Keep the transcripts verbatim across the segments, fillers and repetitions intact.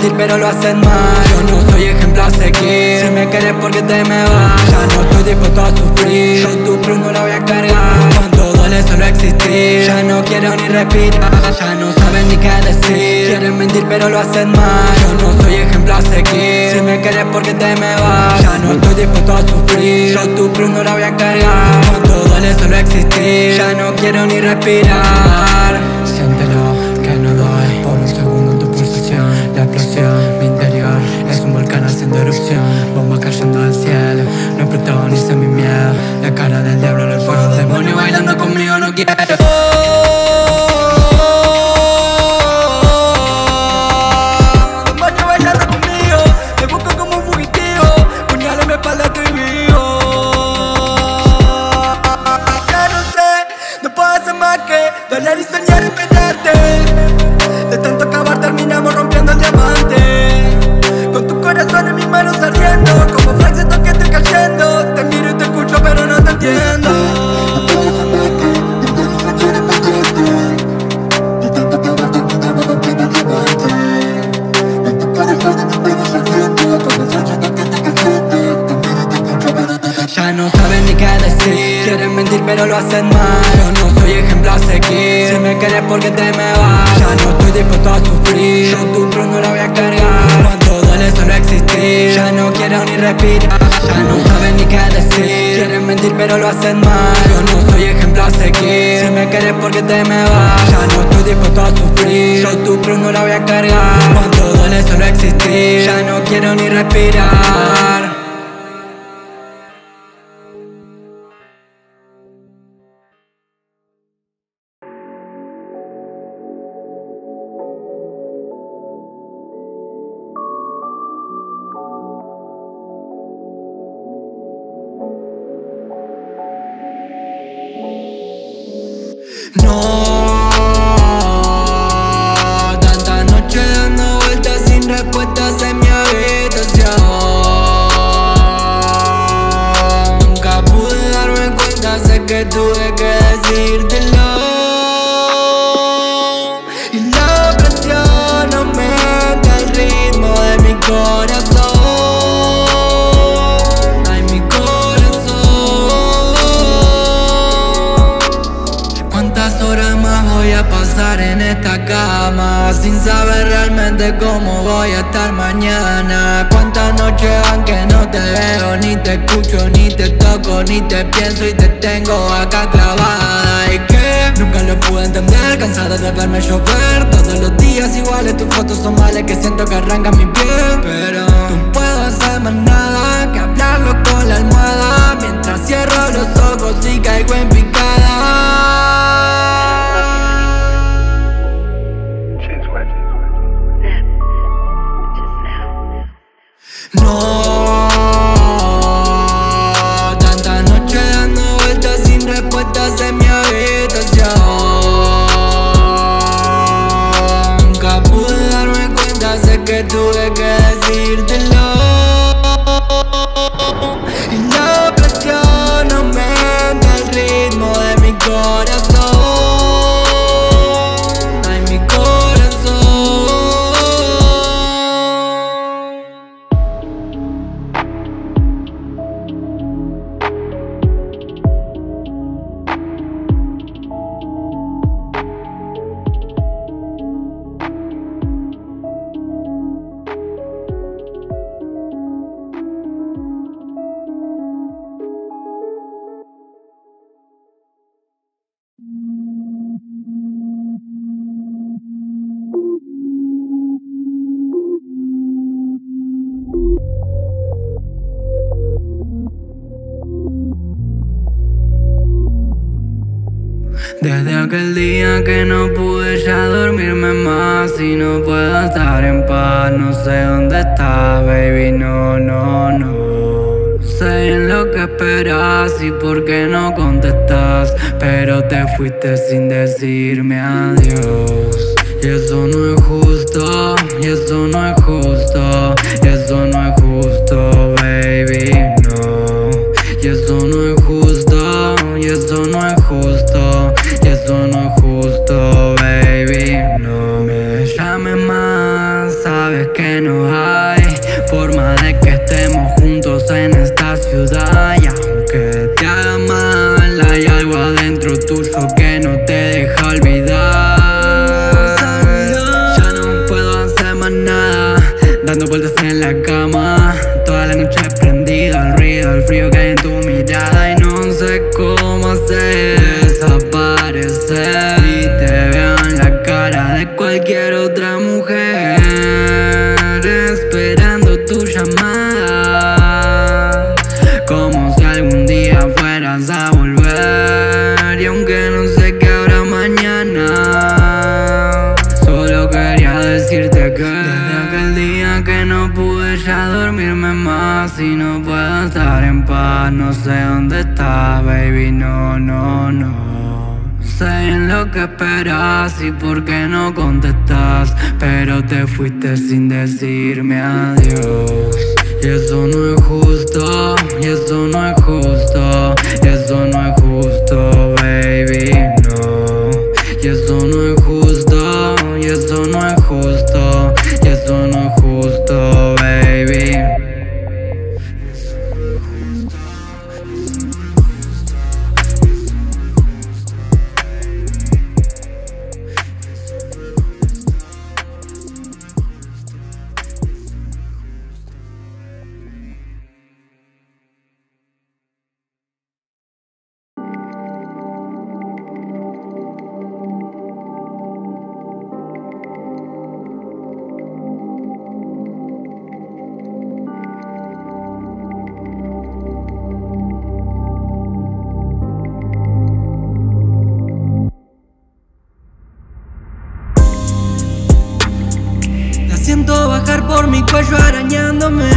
mentir pero lo hacen mal. Yo no soy ejemplo a seguir, si me quieres porque te me vas. Ya no estoy dispuesto a sufrir, yo tu cruz no la voy a cargar. Cuánto duele solo existir, ya no quiero ni respirar. Ya no saben ni qué decir, quieren mentir pero lo hacen mal. Yo no soy ejemplo a seguir, si me quieres porque te me vas. Ya no estoy dispuesto a sufrir, yo tu cruz no la voy a cargar. Cuánto duele solo existir, ya no quiero ni respirar. Siéntelo, que no doy por un segundo en tu pulsación. La explosión, mi interior es un volcán haciendo erupción. Bombas cayendo del cielo, no protagoniza mi miedo. La cara del diablo en el fuego, demonio bailando conmigo no quiero. Doler y soñar en perderte. De tanto acabar terminamos rompiendo el diamante. Con tu corazón en mis manos ardiendo, como Frank siento que estoy cayendo. Te miro y te escucho pero no te entiendo. Ya no saben ni qué decir, quieren mentir pero lo hacen mal. Yo no soy ejemplo a seguir, si me quieres porque te me vas. Ya no estoy dispuesto a sufrir, yo tu cruz no la voy a cargar. Cuánto duele solo existir, ya no quiero ni respirar. Ya no saben ni qué decir, quieren mentir pero lo hacen mal. Yo no soy ejemplo a seguir, si me quieres porque te me vas. Ya no estoy dispuesto a sufrir, yo tu cruz no la voy a cargar. Cuánto duele solo existir, ya no quiero ni respirar. No, tanta noche dando vueltas sin respuestas en mi habitación. Nunca pude darme cuenta, sé que tuve que decírtelo. Y la presión aumenta el ritmo de mi corazón. Ay, mi corazón. ¿Cuántas horas más voy a pasar en esta cama sin saber realmente cómo voy a estar mañana? ¿Cuántas noches van que no te veo, ni te escucho, ni te toco, ni te pienso y te tengo acá clavada? ¿Y qué? Nunca lo pude entender, cansada de verme llover todos los días iguales, tus fotos son males que siento que arrancan mi piel. Pero no puedo hacer más nada que hablarlo con la almohada mientras cierro los ojos y caigo en picada. No, tanta noche dando vueltas sin respuestas en mi habitación. Nunca pude darme cuenta, sé que tuve que decírtelo. Y la presión aumenta el ritmo de mi corazón. Ay, mi corazón. Desde aquel día que no pude ya dormirme más y no puedo estar en paz, no sé dónde estás, baby, no, no, no. Sé en lo que esperas y por qué no contestas, pero te fuiste sin decirme adiós. Y eso no es justo, y eso no es justo, y eso no es justo, baby, no. Y eso no es justo, y eso no es justo, y eso no es justo, baby, no me llames más, sabes que no hay forma de que estemos juntos en esta ciudad. Y aunque te haga mal, hay algo adentro tuyo que no te deja olvidar. Ya no puedo hacer más nada, dando vueltas en la cama, toda la noche prendido al ruido, el frío que hay en tu mirada. Y no sé cómo hacer desaparecer y te veo en la cara de cualquier otra mujer, esperando tu llamada, como si algún día fueras a volver. Y aunque no sé qué habrá mañana, solo quería decirte que desde aquel día que no pude ya dormirme más y no puedo estar en paz, no sé dónde estás, baby, no, no, no. Sé en lo que esperas y por qué no contestas, pero te fuiste sin decirme adiós. Y eso no es justo, y eso no es justo, y eso no es justo, baby, no. Y eso no es justo, y eso no es justo, y eso no es justo, baby. Siento bajar por mi cuello arañándome,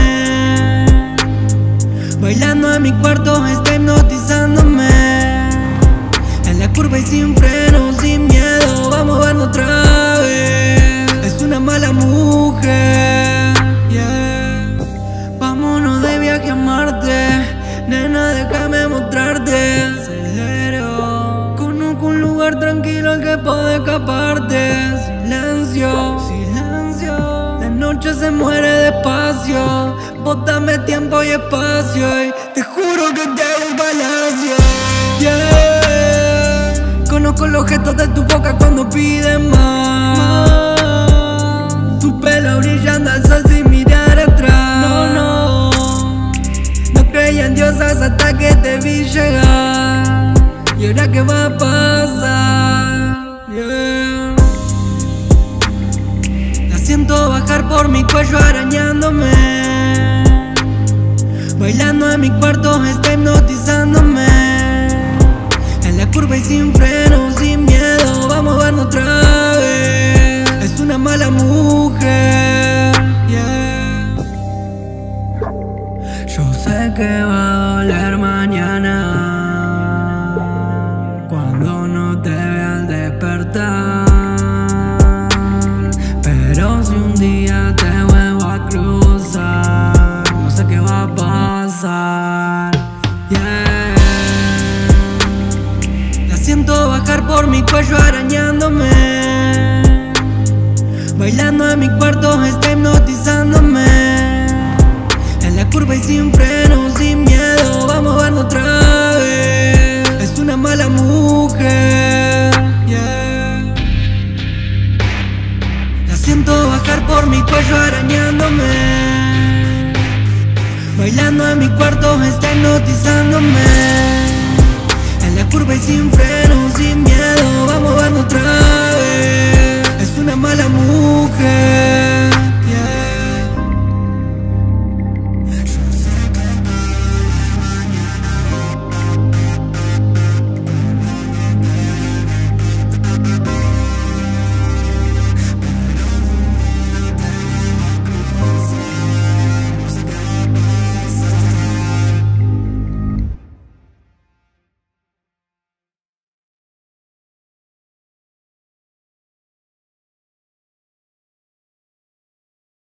bailando en mi cuarto está hipnotizándome. En la curva y sin freno, sin miedo, vamos a vernos otra vez. Es una mala mujer, yeah. Vámonos de viaje a Marte, nena, déjame mostrarte. Acelero, conozco un lugar tranquilo al que puedo escaparte. Silencio, silencio. La noche se muere despacio, bótame tiempo y espacio y te juro que te hago un palacio, yeah. Conozco los gestos de tu boca cuando pides más, tu pelo brillando al sol sin mirar atrás. No, no, no creía en diosas hasta que te vi llegar. ¿Y ahora qué va a pasar? Yeah. Siento bajar por mi cuello arañándome, bailando en mi cuarto está hipnotizándome. En la curva y sin freno, sin miedo, vamos a vernos otra vez. Es una mala mujer, yeah. Yo sé que va a doler mañana cuando no te vea al despertar, pero si un día te vuelvo a cruzar, no sé qué va a pasar, yeah. La siento bajar por mi cuello arañándome, bailando en mi cuarto está hipnotizándome. En la curva y sin freno, sin miedo, vamos a vernos otra vez. Es una mala mujer, yeah. Siento bajar por mi cuello arañándome, bailando en mi cuarto está hipnotizándome. En la curva y sin freno, sin miedo, vamos a vernos otra vez. Es una mala mujer.